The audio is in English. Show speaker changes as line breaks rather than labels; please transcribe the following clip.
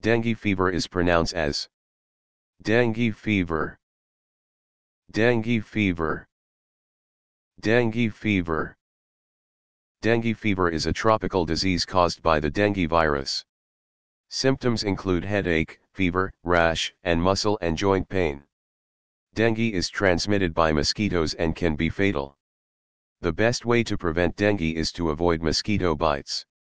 Dengue fever is pronounced as dengue fever, dengue fever, dengue fever. Dengue fever is a tropical disease caused by the dengue virus. Symptoms include headache, fever, rash, and muscle and joint pain. Dengue is transmitted by mosquitoes and can be fatal. The best way to prevent dengue is to avoid mosquito bites.